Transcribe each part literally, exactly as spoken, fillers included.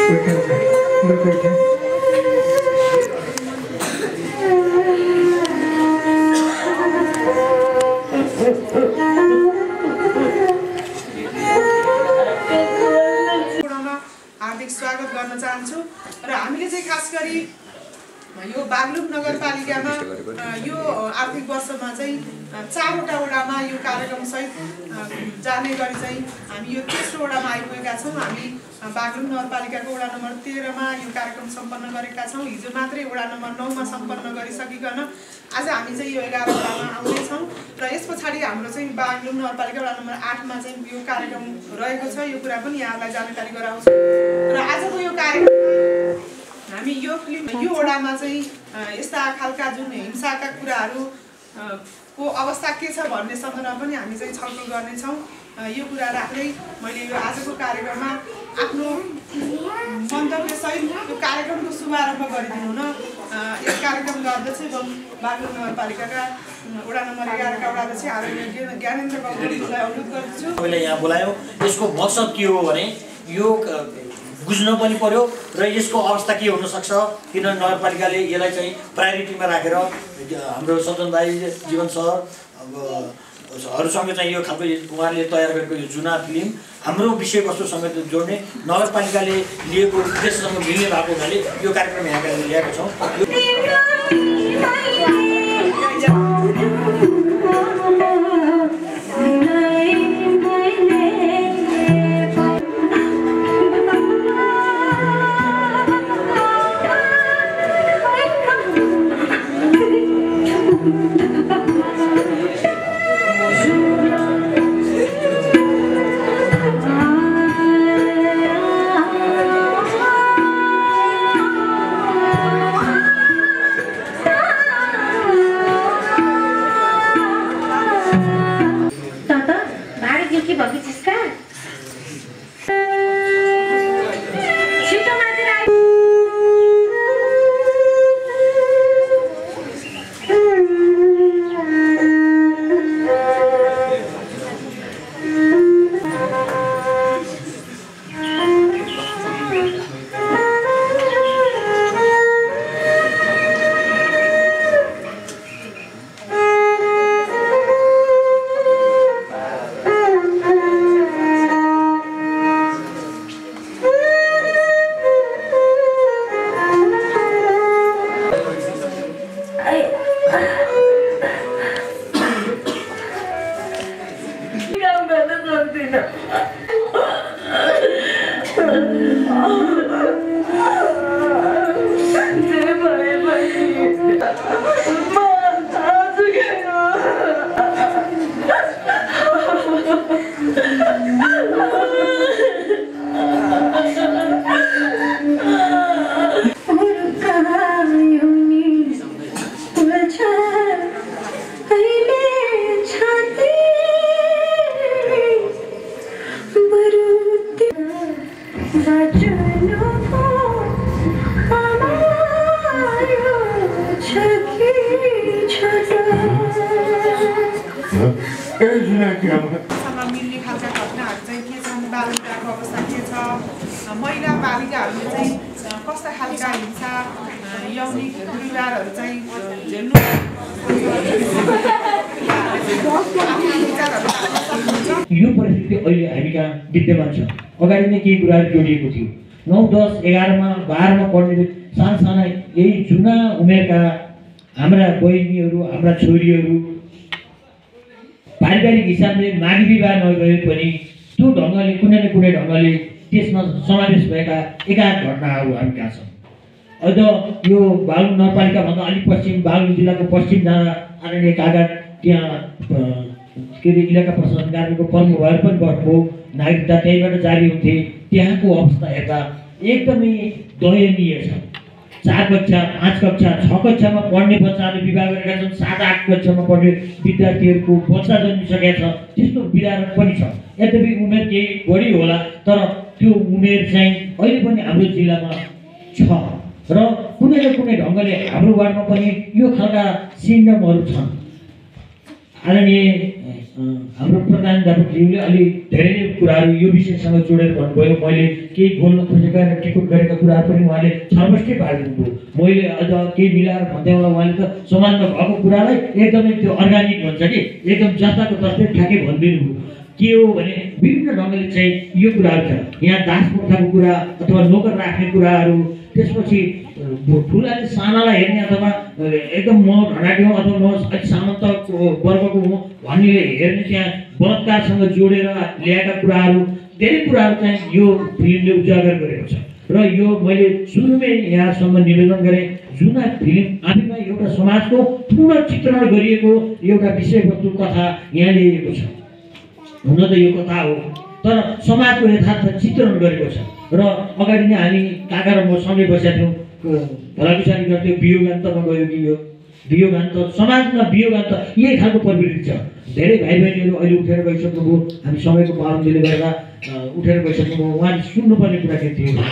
हार्दिक स्वागत गर्न चाहन्छु र हामीले चाहिँ खास गरी यो बागलुङ नगरपालिकामा यो आर्थिक वर्षमा चाहिँ चारवटा वडामा यो कार्यक्रम सहित जाने गरी चाहिँ हामी यो तेस्रो वडामा आइपुगेका छौँ। हामी बागलुङ नगरपालिकाको वडा नम्बर तेह्रमा यो कार्यक्रम सम्पन्न गरेका छौँ। हिजो मात्रै वडा नम्बर नौमा सम्पन्न गरिसकिकन आज हामी चाहिँ यो एघार वडामा आउँदैछौँ र यस पछाडि हाम्रो चाहिँ बागलुङ नगरपालिका वडा नम्बर आठमा चाहिँ यो कार्यक्रम रहेको छ। यो कुरा पनि यहाँलाई जानकारी गराउँछु र आजको यो कार्यक्रम हामी यो फिल्म यो वडामा चाहिँ यस्ता खालका जुन हिंसाका कुराहरू को अवस्था के छ भन्ने सन्दर्भमा पनि हामी चाहिँ छलफल गर्नेछौँ। यो कुरा राख्दै मैले यो आजको कार्यक्रममा आफ्नो मन्तव्यसहित यो कार्यक्रमको शुभारम्भ गरिदिनु हुन यस कार्यक्रमका अध्यक्ष एवं बागलुङ नगरपालिकाका वडा नम्बर एघारका वडाध्यक्ष आदरणीय ज्ञानेन्द्र गौतमलाई अनुरोध गर्दछु। मैले यहाँ बोलायो यसको मकसद के हो भने यो बुझ्न पनि पर्यो र यसको अवस्था के हुन सक्छ, किन नगरपालिकाले यसलाई चाहिँ प्रायोरिटीमा राखेर हाम्रो सदन भाइ जीवन सर हरूसँग चाहिँ यो खालको उहाँले तयार गरेको यो जुना फिल्म हाम्रो विषयवस्तुसँग जोड्ने नगरपालिकाले लिएको उद्देश्यसँग मिल्ने भएको हुनाले यो कार्यक्रम यहाँ ल्याएको छौँ। मिल्ने खालका घटनाहरू चाहिँ के छन्, बालिकाको अवस्था के छ, महिला बालिकाहरूले चाहिँ कस्ता खालका हिंसा यौनिक दुर्व्यवहारहरू चाहिँ झेल्नु यो परिस्थिति अहिले हामी कहाँ विद्यमान छ। अगाडि नै केही कुराहरू जोडिएको थियो। नौ दस एघारमा बाह्रमा पढ्ने साना साना यही जुना उमेरका हाम्रा बहिनीहरू हाम्रा छोरीहरू पारिवारिक हिसाबले मागी विवाह नगए पनि त्यो ढङ्गले कुनै न कुनै ढङ्गले त्यसमा समावेश भएका एकाध घटनाहरू हामी कहाँ छौँ। अझ यो बागलुङ नगरपालिकाभन्दा अलिक पश्चिम बागलुङ जिल्लाको पश्चिम जाँदा आदरणीय कागज त्यहाँ के अरे इलाका प्रशासन कार्यालयको प्रमुख भएर पनि बस्नुभयो, नागरिकता त्यहीँबाट जारी हुन्थे। त्यहाँको अवस्था हेर्दा एकदमै दयनीय छ। चार कक्षा पाँच कक्षा छ कक्षामा पढ्ने बच्चाहरूले विवाह गरेका छन्, सात आठ कक्षामा पढ्ने विद्यार्थीहरूको बच्चा जन्मिसकेका छ, त्यस्तो विधारण पनि छ। यद्यपि उमेर केही बढी होला तर त्यो उमेर चाहिँ अहिले पनि हाम्रो जिल्लामा छ र कुनै न कुनै ढङ्गले हाम्रो वार्डमा पनि यो खालका सिन्डमहरू छन्। आदरणीय हाम्रो प्रधानज्यूले अलि धेरै नै कुराहरू यो विषयसँग जोडेर भन्नुभयो। मैले केही बोल्न खोजेका र टिकुट गरेका कुराहरू पनि उहाँले छर्वष्टै पारिदिनुभयो। मैले अझ केही मिलाएर भन्दै होला उहाँले त समाजमा भएको कुरालाई एकदमै त्यो अर्ग्यानिक भन्छ कि एकदम जस्ताको तस्तै ठ्याक्कै भनिदिनु भयो। के हो भने विभिन्न ढङ्गले चाहिँ यो कुराहरू छ। यहाँ दास प्रथाको कुरा अथवा नोकर राख्ने कुराहरू, त्यसपछि ठुलाले सानालाई हेर्ने अथवा एकदम म धनाढ्य हौँ अथवा म अलिक सामन्त वर्गको हुँ भन्नेले हेर्ने त्यहाँ बलात्कारसँग जोडेर ल्याएका कुराहरू, धेरै कुराहरू चाहिँ यो फिल्मले उजागर गरेको छ। र यो मैले सुरुमै यहाँसम्म निवेदन गरेँ, जुना फिल्म आफैमा एउटा समाजको पूर्ण चित्रण गरिएको एउटा विषयवस्तु कथा यहाँ ल्याइएको छ। हुन त यो कथा हो, तर समाजको यथार्थ चित्रण गरेको छ। र अगाडि नै हामी काका र म सँगै बसेका थियौँ, भलाकुसारी गर्थ्यौँ, वियोगान्तमा गयो कि यो वियोगान्त समाजमा वियोगान्त यही खालको प्रवृत्ति छ। धेरै भाइ बहिनीहरू अहिले उठेर गइसक्नुभयो, हामी समयको पाबन्दीले गर्दा उठेर गइसक्नुभयो। उहाँले सुन्नुपर्ने कुरा के थियो?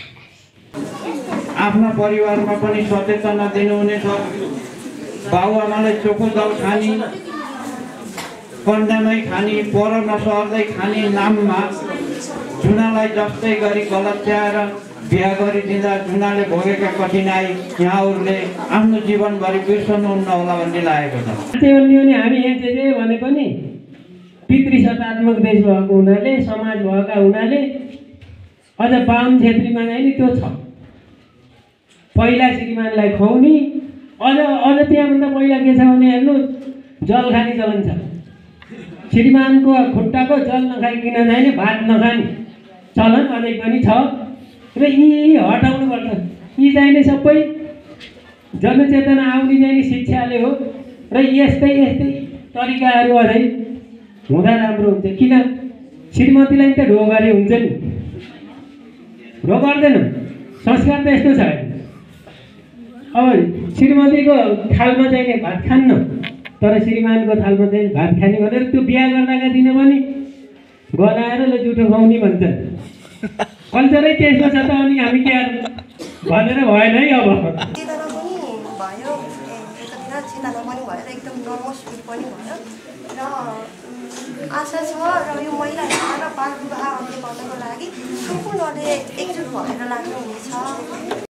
आफ्ना परिवारमा पनि सचेतना दिनुहुनेछ। बाबुआमालाई चोखो दाउ खानी, कन्यामै खानी, पर नसर्दै खानी नाममा जुनालाई जस्तै गरी गलत्याएर बिहा गरिदिँदा जुनाले भोगेका कठिनाई यहाँहरूले आफ्नो जीवनभरि बिर्सनुहुन्न होला भन्ने लागेको छ। हामी एनजेजे भने पनि पितृसत्तात्मक देश भएको हुनाले, समाज भएका हुनाले अझ बाहुन क्षेत्रीमा चाहिँ त्यो छ। पहिला श्रीमानलाई खुवाउने, अझ अझ त्यहाँभन्दा पहिला के छ भने हेर्नु, जल खाने चलन छ। श्रीमानको खुट्टाको जल नखाइकन जाने, भात नखाने चलन अझै पनि छ। र यी हटाउनुपर्छ। यी चाहिँ नि सबै जनचेतना आउने चाहिँ नि शिक्षाले हो। र यस्तै यस्तै तरिकाहरू अझै हुँदा राम्रो हुन्छ। किन श्रीमतीलाई त ढो गरे हुन्छ नि, ढो गर्दैन। संस्कार त यस्तो छ। अब श्रीमतीको थालमा चाहिँ नि भात खान्न, तर श्रीमानको थालमा चाहिँ भात खाने भनेर त्यो बिहा गर्दाका दिन पनि गलाएर ल जुठो खुवाउने भन्छन्। कल्चरै त्यस्तो छ त, अनि हामी के भनेर भएन है। अब चेतना पनि भयो, एकातिर चेतना पनि भयो र एकदम नर्भस फिल पनि भयो। र आशा छ र यो महिलाहरू र बाल विवाह अन्त्य गर्नको लागि सम्पूर्णले एकजुट भएर लाग्नुहुनेछ।